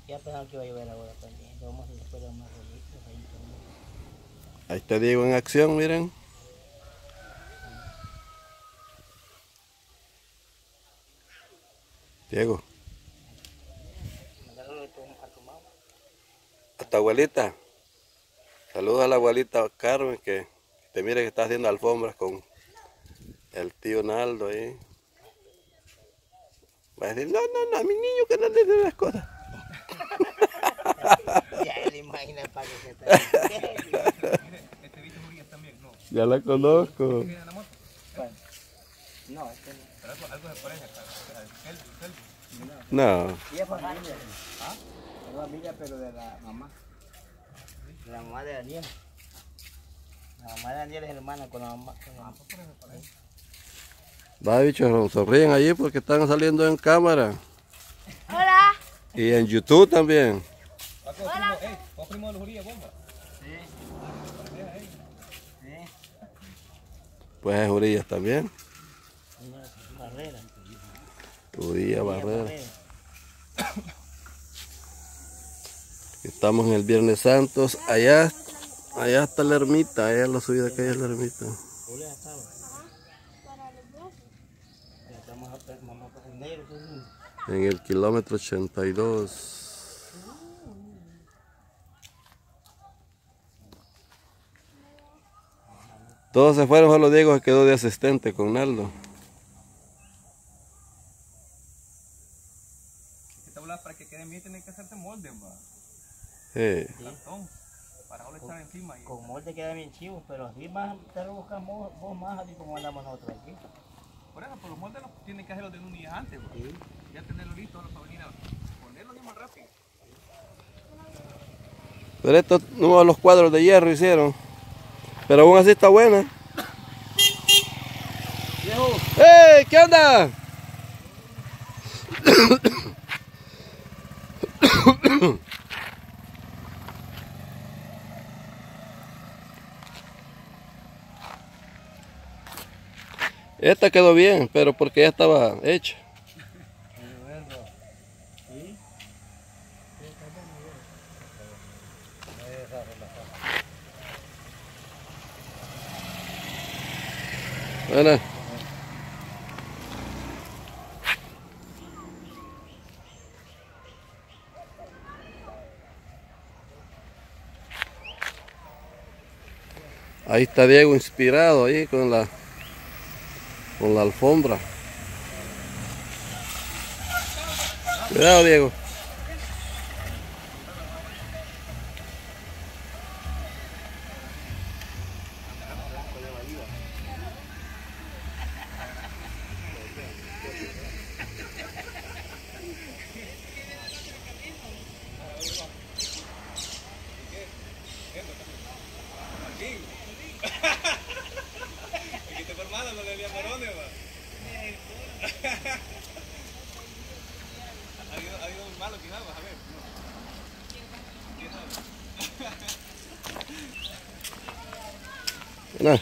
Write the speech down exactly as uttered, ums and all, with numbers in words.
Ya pensaban que iba a llover ahora también. Lo vamos a hacer después de más rollitos ahí también. Ahí está Diego en acción, miren. Diego. Mandarlo a tu, a tu mamá. A tu abuelita. Saludos a la abuelita Carmen que te mire que está haciendo alfombras con el tío Naldo ahí. Va a decir, no, no, no, a mi niño que no le den las cosas. Ya le imagina para que se está. Este bicho Urias también, no. Ya la conozco. ¿Tiene la moto? Bueno, no, este no. Pero algo, algo se parece acá. Kelvin, Kelvin. No. Y es familia. ¿Ah? Es familia, pero de la mamá. De la mamá de Daniel. La mamá de Daniel es hermana con la mamá. Con la mamá. Va, bichos, sonríen allí porque están saliendo en cámara. Hola. Y en YouTube también. Hola. Ey, ¿vos primo de los Urias, bomba? Sí. Sí. Pues es Urias también. Una barrera. Urias Barrera. Estamos en el Viernes Santos. Allá, allá está la ermita. Allá la subida que hay es la ermita. Julia estaba. Ya estamos a mamá para el negro. En el kilómetro ochenta y dos. Todos se fueron, solo Diego se quedó de asistente con Naldo. Esta bola para que queden bien tienen que hacerse moldes, va. Sí. Cartón. Para no le echar encima. Y... Con molde queda bien chivo, pero así más te lo buscamos vos más así como andamos nosotros aquí. Por eso, por los moldes los tienen que hacerlos de un día antes, va. Sí. Ya tenerlo listo para venir a ponerlo bien más rápido. Pero estos no los cuadros de hierro hicieron. Pero aún así está buena. Viejo. ¡Ey! ¿Qué onda? Esta quedó bien, pero porque ya estaba hecha. Bueno. Ahí está Diego inspirado ahí con la con la alfombra. Cuidado, Diego. Aquí te formado con el Morone, va. Ha habido, ha habido un malo quizás, vas a ver. No.